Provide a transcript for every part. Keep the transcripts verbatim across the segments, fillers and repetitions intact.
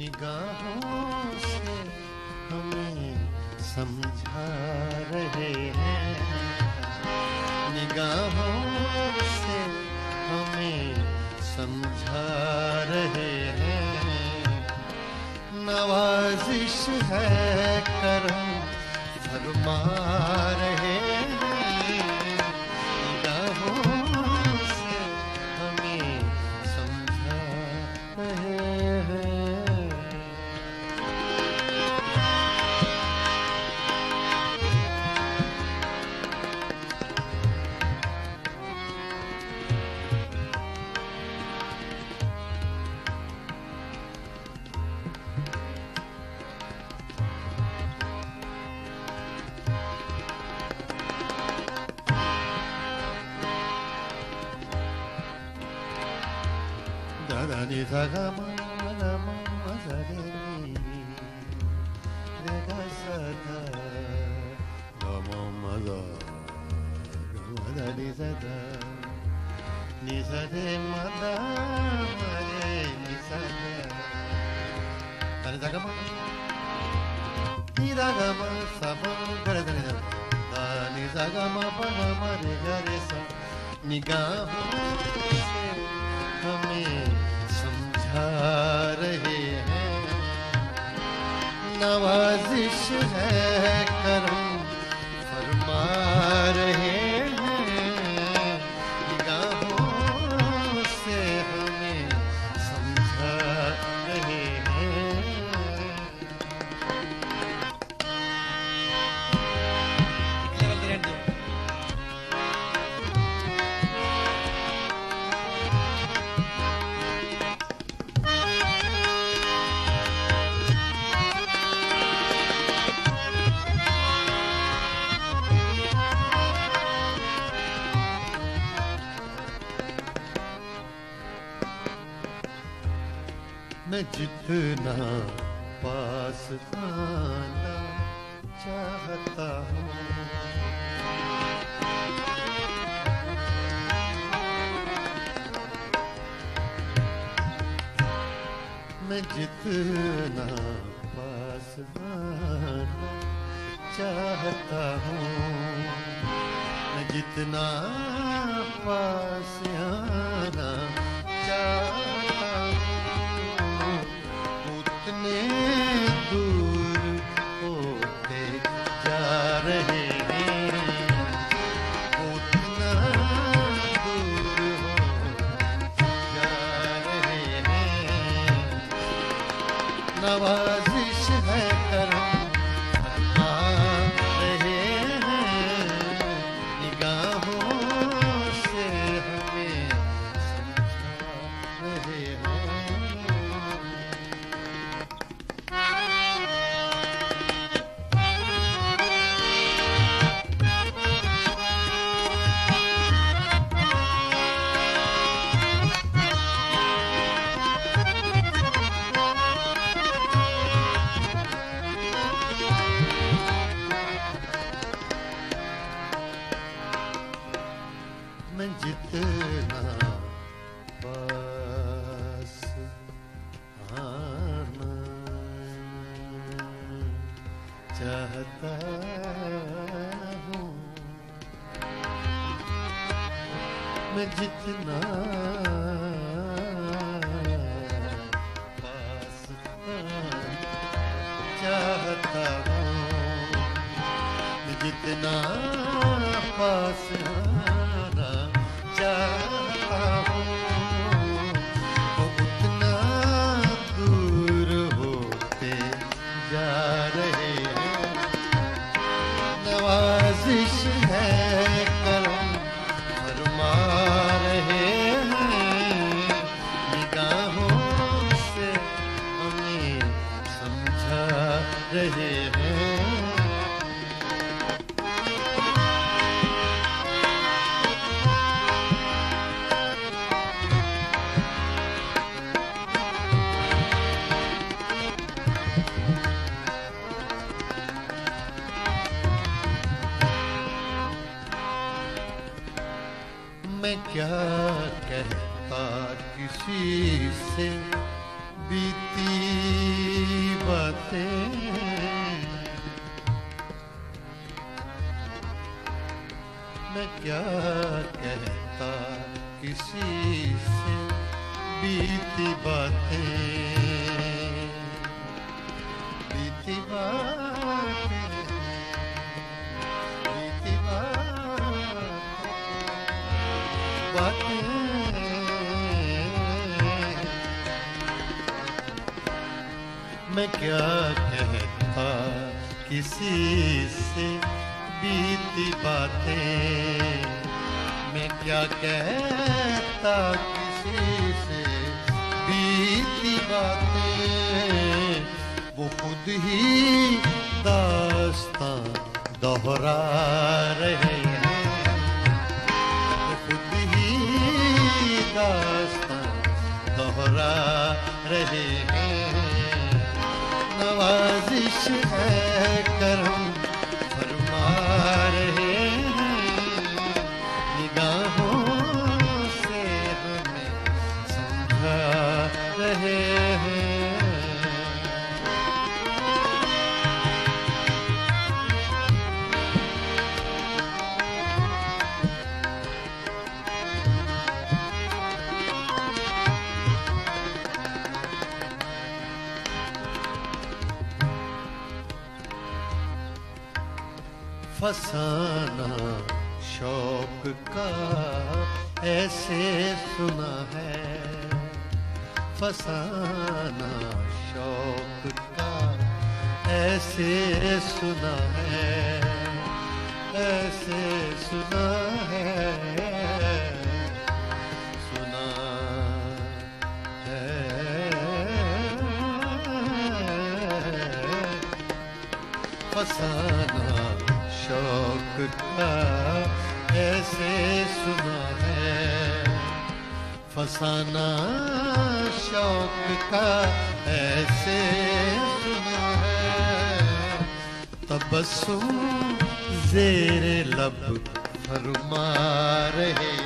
निगाहों से हमें समझा रहे हैं, निगाहों से हमें समझा रहे हैं। नवाजिश है करम फरमा रहे हैं, निगाहों से हमें समझा रहे हैं। Da ni sa ga ma ga ma ma sa re ni re ga sa da ga ma ma da ga ma da ni sa da ni sa re ma da ma re ni sa da da ni sa ga ma ni da ga ma sa ma ga re da ni da da ni sa ga ma pa ga ma re ga re sa निगाहों से हमें समझा रहे हैं। नवाजिश है करम फरमा रहे हैं, निगाहों से हमें समझा रहे हैं। मैं जितना पास आना चाहता हूँ, मैं जितना पास आना चाहता हूँ, मैं जितना पास आना चाहता हूँ, उतने दूर होते जा रहे हैं, उतना दूर होते जा रहे हैं। नवाजिश है करम फरमा रहे हैं, निगाहों से हमें समझा रहे हैं। मैं जितना पास आना चाहता हूँ, मैं जितना पास आना चाहता हूँ, मैं जितना पास आना चाहता हूँ, वो उतना दूर होते जा रहे हैं। नवाजिश है करम फरमा रहे हैं, निगाहों से हमें समझा रहे हैं। मैं क्या कहता किसी से बीती बातें मैं क्या कहता किसी से बीती बातें, बीती बातें, बीती बातें, मैं क्या कहता किसी से बीती बातें, मैं क्या कहता किसी से बीती बातें, वो खुद ही दास्तां दोहरा रहे हैं, वो खुद ही दास्तां दोहरा रहे हैं। नवाजिश है करम फरमा रहे हैं, निगाहों से हमें समझा रहे हैं। फसाना शौक का ऐसे सुना है, फसाना शौक का ऐसे सुना है, ऐसे सुना है, सुना है। फसाना शौक का ऐसे सुना है, फसाना शौक का ऐसे सुना है। तबस्सुम ज़ेरे लब फरमा रहे,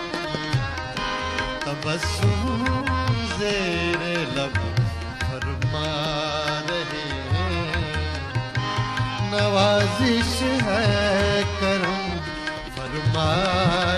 तबस्सुम ज़ेरे लब फरमा रहे, नवाजिश है करम फरमा